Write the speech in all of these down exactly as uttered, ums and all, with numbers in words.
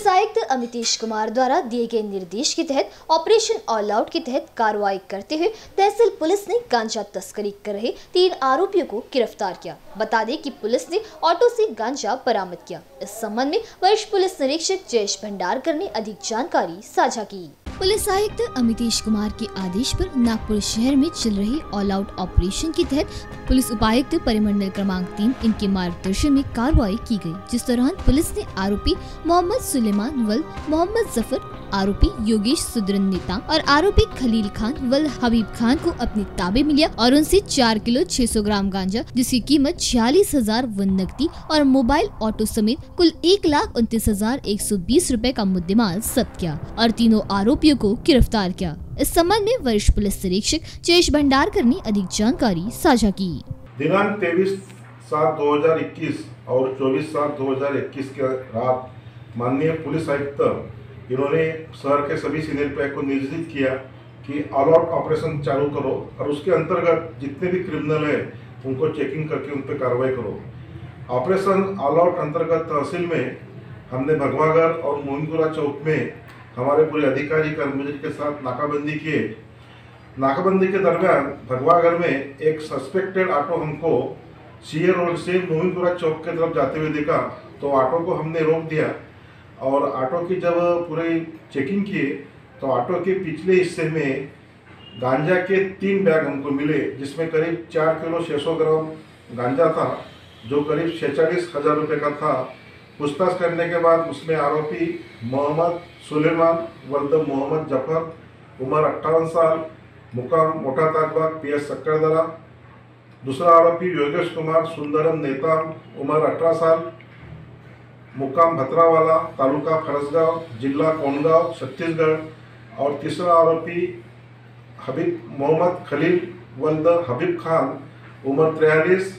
Police आयुक्त अमितेश कुमार द्वारा दिए गए निर्देश के तहत ऑपरेशन ऑल आउट के तहत कार्रवाई करते हुए तहसील पुलिस ने गांजा तस्करी कर रहे तीन आरोपियों को गिरफ्तार किया। बता दें कि पुलिस ने ऑटो से गांजा बरामद किया। इस संबंध में वरिष्ठ पुलिस निरीक्षक जयेश भंडारकर ने अधिक जानकारी साझा की। पुलिस आयुक्त अमितेश कुमार के आदेश पर नागपुर शहर में चल रहे ऑल आउट ऑपरेशन के तहत पुलिस उपायुक्त परिमंडल क्रमांक तीन इनके मार्गदर्शन में कार्रवाई की गई, जिस दौरान पुलिस ने आरोपी मोहम्मद सुलेमान वल मोहम्मद जफर, आरोपी योगेश सुदरन नेता और आरोपी खलील खान वल हबीब खान को अपने ताबे में लिया और उनसे चार किलो छह सौ ग्राम गांजा जिसकी कीमत छियालीस हजार वन नकदी और मोबाइल ऑटो समेत कुल एक लाख उनतीस हजार एक सौ बीस रूपए का मुद्देमाल जब्त किया और तीनों आरोपियों को गिरफ्तार किया। इस संबंध में वरिष्ठ पुलिस निरीक्षक जयेश भंडारकर ने अधिक जानकारी साझा की। दिनांक तेईस सात दो हजार इक्कीस और चौबीस सात दो हजार इक्कीस के रात माननीय पुलिस आयुक्त इन्होंने शहर के सभी सीनियर पी आई को निर्देशित किया कि ऑल आउट ऑपरेशन चालू करो और उसके अंतर्गत जितने भी क्रिमिनल है उनको चेकिंग करके उन पर कार्रवाई करो। ऑपरेशन ऑल आउट अंतर्गत तहसील में हमने भगवागढ़ और मोहिनपुरा चौक में हमारे पूरे अधिकारी कर्मचारी के साथ नाकाबंदी किए। नाकाबंदी के दरमियान भगवागढ़ में एक सस्पेक्टेड ऑटो हमको सीए रोड से मोहिनपुरा चौक की तरफ जाते हुए देखा, तो ऑटो को हमने रोक दिया और ऑटो की जब पूरी चेकिंग किए तो ऑटो के पिछले हिस्से में गांजा के तीन बैग हमको मिले, जिसमें करीब चार किलो छः सौ ग्राम गांजा था जो करीब छेचालीस हजार रुपये का था। पूछताछ करने के बाद उसमें आरोपी मोहम्मद सुलेमान वल्द मोहम्मद जफर, उम्र अट्ठावन साल, मुकाम मोटा ताजबाग पी एस सक्करदरा। दूसरा आरोपी योगेश कुमार सुंदरम नेता, उम्र अठारह साल, मुकाम भतरावाला, तालुका फरसगांव, जिला कोंडगांव, छत्तीसगढ़। और तीसरा आरोपी हबीब मोहम्मद खलील वल्द हबीब खान, उम्र तिरालीस,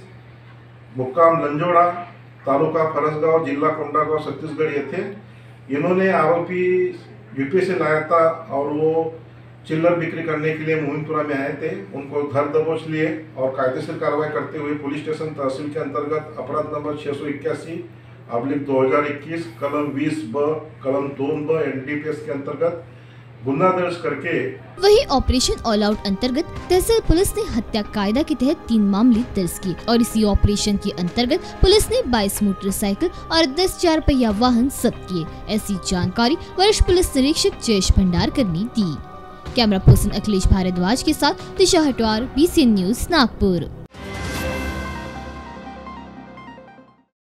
मुकाम लंजोड़ा, तालुका फरसगांव, जिला कोंडागांव, छत्तीसगढ़ ये थे। इन्होंने आरोपी यूपी से लाया था और वो चिल्लर बिक्री करने के लिए मोहिनपुरा में आए थे। उनको घर दबोच लिए और कायदेसर कार्रवाई करते हुए पुलिस स्टेशन तहसील के अंतर्गत अपराध नंबर छः सौ इक्यासी अब्लिक दो हजार इक्कीस कलम बीस ब कलम दोन ब एन डी पी एस के अंतर्गत गुना दर्ज करके वही ऑपरेशन ऑल आउट अंतर्गत तहसील पुलिस ने हत्या कायदा के तहत तीन मामले दर्ज किए और इसी ऑपरेशन के अंतर्गत पुलिस ने बाईस मोटरसाइकिल और दस चार पहिया वाहन जब्त किए। ऐसी जानकारी वरिष्ठ पुलिस निरीक्षक जयेश भंडारकर ने दी। कैमरा पर्सन अखिलेश भारद्वाज के साथ Disha Hatwar, B C N news, Nagpur.